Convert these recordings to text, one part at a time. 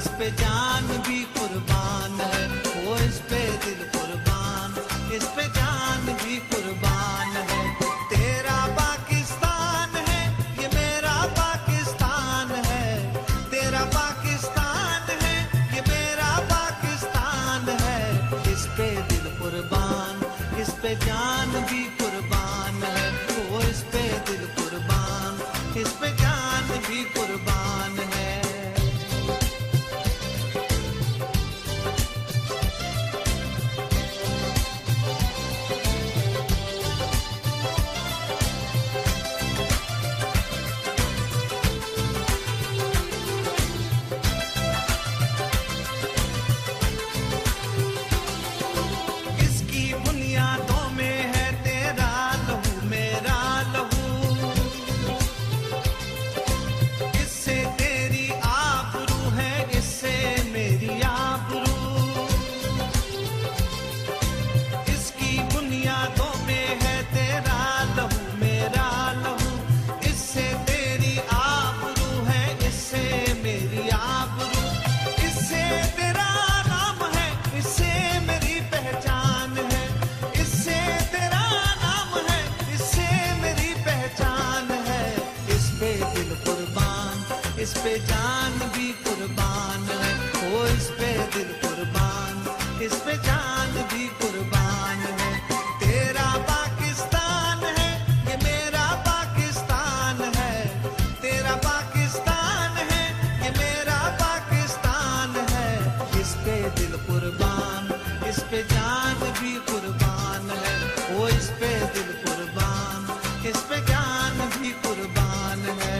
इस पे जान भी कुर्बान है, वो इस पे दिल कुर्बान, इस पे जान भी कुर्बान है। तेरा पाकिस्तान है, ये मेरा पाकिस्तान है, तेरा पाकिस्तान है, ये मेरा पाकिस्तान है। इस पे दिल कुर्बान, इस पे जान भी कुर्बान है, वो इस पे दिल कुर्बान, इस पे जान भी कुर्बान है। इसकी बुनियादों में है तेरा लहू मेरा लहू, इससे तेरी आबरू है, इससे मेरी आबरू। इसकी बुनियादों में है तेरा लहू मेरा लहू, इससे तेरी आबरू है, इससे मेरी आबरू। इससे तेरा नाम है, इससे मेरी पहचान है, इससे तेरा नाम है, इससे मेरी पहचान है। इस पे दिल कुर्बान, इस पे जान भी कुर्बान है, ओ इस पे दिल कुर्बान, इस पे जान भी कुर्बान है। तेरा पाकिस्तान है, ये मेरा पाकिस्तान है, तेरा पाकिस्तान है, ये मेरा पाकिस्तान है। इस पे दिल कुर्बान, इस पे जान भी कुर्बान है, ओ इस पे दिल कुर्बान, इस पे जान भी कुर्बान है।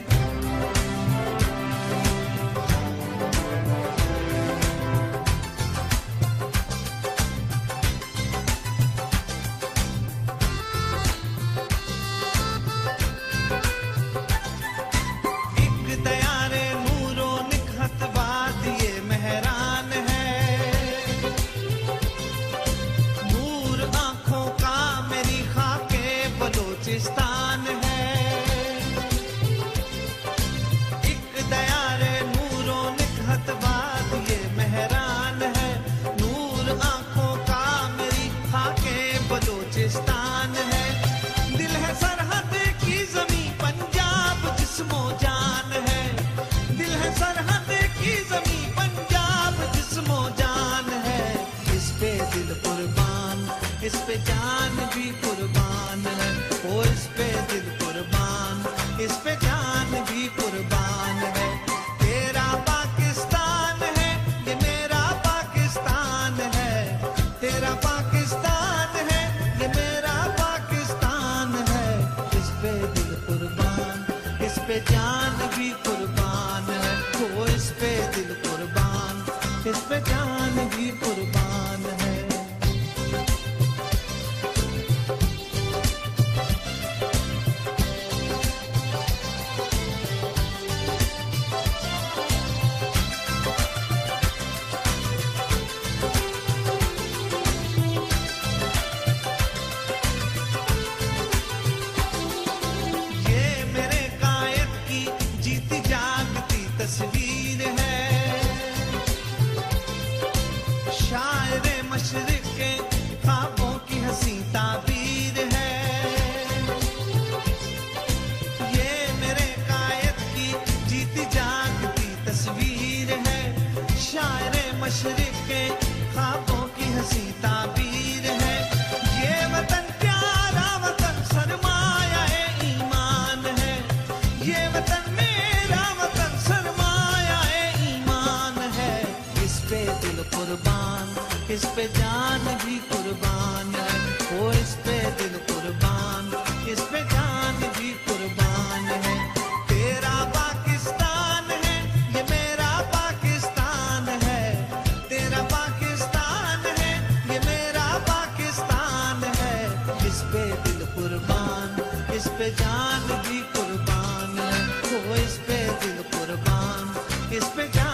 एक दयारे नूरो निखत बात ये मेहरान है, नूर आंखों का मेरी खाके बलोचिस्तान है। एक दयारे नूरो निखत बात ये मेहरान है, नूर आंखों का मेरी खाके बलोचिस्तान है। दिल है सरहद की जमी पंजाब जिस्मो जान है, दिल है सरहद की जमी पंजाब जिस्मो जान है। इस पे दिल कुर्बान, इस पे जान भी कुर्बान है, ओ इस पे दिल कुर्बान, इस पे जान भी कुर्बान है। तेरा पाकिस्तान है, ये मेरा पाकिस्तान है, तेरा पाकिस्तान है, ये मेरा पाकिस्तान है। इस पे दिल कुर्बान, इस पे जान भी कुर्बान है, ओ इस पे दिल कुर्बान, इस पे जान भी कुर्बान है। ये मेरे कायद की जीती जागती तस्वीर है, शायरे मशरिक के ख्वाबों की हंसी ताबीर है। ये मेरे कायद की जीती जागती तस्वीर है, शायरे मशरिक के ख्वाबों की हंसी ताबीर है। ये वतन प्यारा वतन सरमाया ईमान है, ये वतन मेरा वतन सरमाया ईमान है। इस पे दिल कुर्बान, इस पे जान भी कुर्बान है, ओ इस पे दिल कुर्बान, इस पे जान भी कुर्बान है। तेरा पाकिस्तान है, ये मेरा पाकिस्तान है, तेरा पाकिस्तान है, ये मेरा पाकिस्तान है। इस पे दिल कुर्बान, इस पे जान भी कुर्बान है, ओ इस पे दिल कुर्बान, इस पे जान